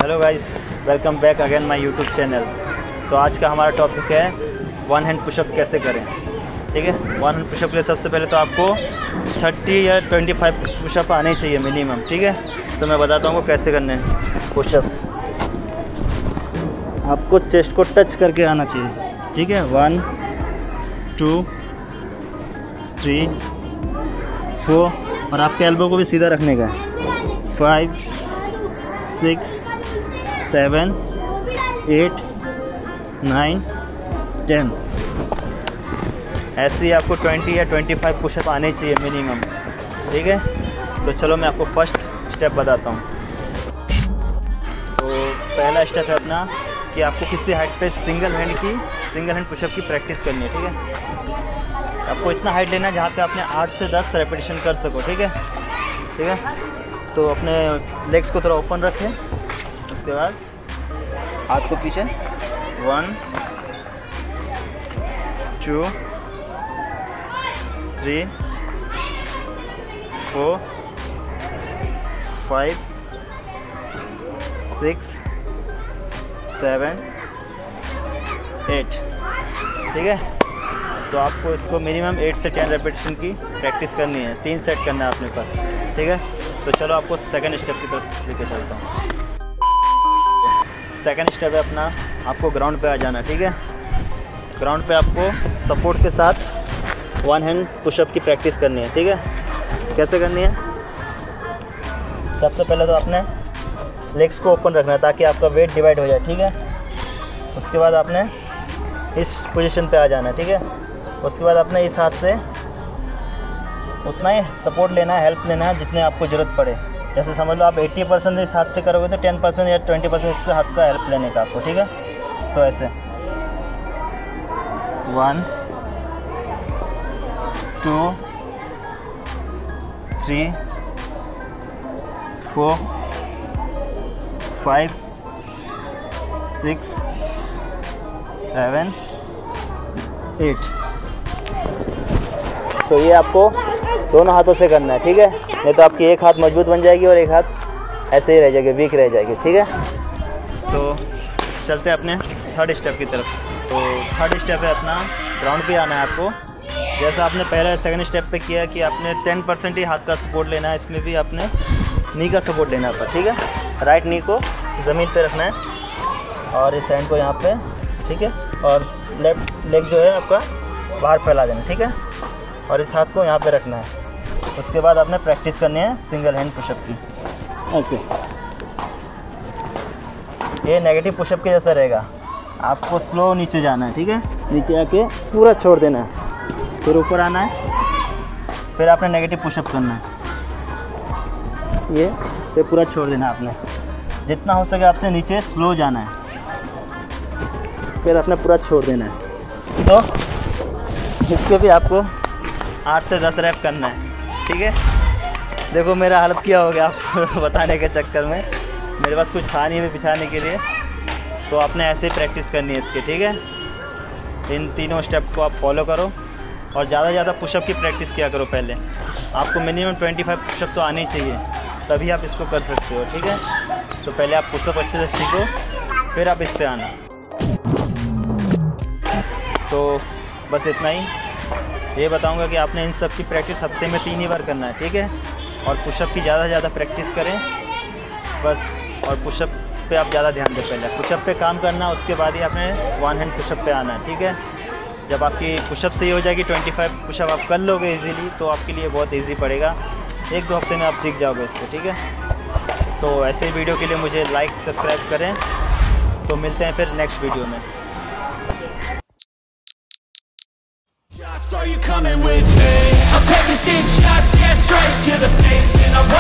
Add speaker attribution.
Speaker 1: Hello guys, welcome back again my YouTube channel. तो आज का हमारा टॉपिक है वन हैंड पुशअप कैसे करें। ठीक है, वन हैंड पुशअप के लिए सबसे पहले तो आपको 30 या 25 पुशअप आने चाहिए मिनिमम। ठीक है, तो मैं बताता हूँ कैसे करने हैं पुशअप्स। आपको चेस्ट को टच करके आना चाहिए। ठीक है, 1 2 3 4 और आपके एल्बो को भी सीधा रखने का है। 5 6 7 8 9 10। ऐसे ही आपको 20 या 25 पुशअप आने चाहिए मिनिमम। ठीक है, तो चलो मैं आपको फर्स्ट स्टेप बताता हूँ। तो पहला स्टेप है अपना कि आपको किसी हाइट पे सिंगल हैंड पुशअप की प्रैक्टिस करनी है। ठीक है, आपको इतना हाइट लेना है जहाँ पे आपने 8 से 10 रेपिटेशन कर सको। ठीक है, तो अपने लेग्स को थोड़ा ओपन रखें। उसके बाद हाथ को पीछे 1 2 3 4 5 6 7 8। ठीक है, तो आपको इसको मिनिमम 8 से 10 रेपिटेशन की प्रैक्टिस करनी है। 3 सेट करना है अपने पर। ठीक है, तो चलो आपको सेकंड स्टेप की तरफ लेके चलता हूँ। सेकंड स्टेप है अपना, आपको ग्राउंड पे आ जाना। ठीक है, ग्राउंड पे आपको सपोर्ट के साथ वन हैंड पुशअप की प्रैक्टिस करनी है। ठीक है, कैसे करनी है? सबसे पहले तो आपने लेग्स को ओपन रखना है ताकि आपका वेट डिवाइड हो जाए। ठीक है, उसके बाद आपने इस पोजीशन पे आ जाना है। ठीक है, उसके बाद आपने इस हाथ से उतना ही सपोर्ट लेना है, हेल्प लेना है जितने आपको ज़रूरत पड़े। जैसे समझ लो आप 80% इस हाथ से करोगे तो 10% या 20% इसके हाथ का हेल्प लेने का आपको। ठीक है, तो ऐसे 1 2 3 4 5 6 7 8। तो ये आपको दोनों हाथों से करना है। ठीक है, नहीं तो आपकी एक हाथ मजबूत बन जाएगी और एक हाथ ऐसे ही रह जाएगी, वीक रह जाएगी। ठीक है, तो चलते हैं अपने थर्ड स्टेप की तरफ। तो थर्ड स्टेप है अपना ग्राउंड पे आना है आपको। जैसा आपने पहले सेकंड स्टेप पे किया कि आपने 10% ही हाथ का सपोर्ट लेना है, इसमें भी आपने नी का सपोर्ट लेना है। ठीक है, राइट नी को ज़मीन पे रखना है और इस हैंड को यहाँ पे। ठीक है, और लेफ्ट लेग जो है आपका बाहर फैला देना। ठीक है, और इस हाथ को यहाँ पे रखना है। उसके बाद आपने प्रैक्टिस करनी है सिंगल हैंड पुशअप की। ऐसे ये नेगेटिव पुशअप के जैसा रहेगा। आपको स्लो नीचे जाना है। ठीक है, नीचे आके पूरा छोड़ देना है, फिर ऊपर आना है, फिर आपने नेगेटिव पुशअप करना है। ये फिर पूरा छोड़ देना है आपने। जितना हो सके आपसे नीचे स्लो जाना है, फिर आपने पूरा छोड़ देना है। तो इसके भी आपको 8 से 10 रैप करना है। ठीक है, देखो मेरा हालत क्या हो गया आपको बताने के चक्कर में। मेरे पास कुछ था नहीं भी बिछाने के लिए, तो आपने ऐसे ही प्रैक्टिस करनी है इसके। ठीक है, इन तीनों स्टेप को आप फॉलो करो और ज़्यादा से ज़्यादा पुशअप की प्रैक्टिस किया करो। पहले आपको मिनिमम 25 पुशअप तो आने ही चाहिए, तभी आप इसको कर सकते हो। ठीक है, तो पहले आप पुशअप अच्छे से सीखो, फिर आप इस पर आना। तो बस इतना ही। ये बताऊंगा कि आपने इन सब की प्रैक्टिस हफ्ते में 3 ही बार करना है। ठीक है, और पुशअप की ज़्यादा से ज़्यादा प्रैक्टिस करें बस। और पुशअप पे आप ज़्यादा ध्यान दें। पहले पुशअप पे काम करना, उसके बाद ही आपने वन हैंड पुशअप पे आना है। ठीक है, जब आपकी पुशअप सही हो जाएगी, 25 पुशअप आप कर लोगे इजीली, तो आपके लिए बहुत इजी पड़ेगा। 1-2 हफ्ते में आप सीख जाओगे इसको। ठीक है, तो ऐसे ही वीडियो के लिए मुझे लाइक सब्सक्राइब करें। तो मिलते हैं फिर नेक्स्ट वीडियो में।
Speaker 2: Are you coming with me? I'm taking 6 shots, yeah, straight to the face, and I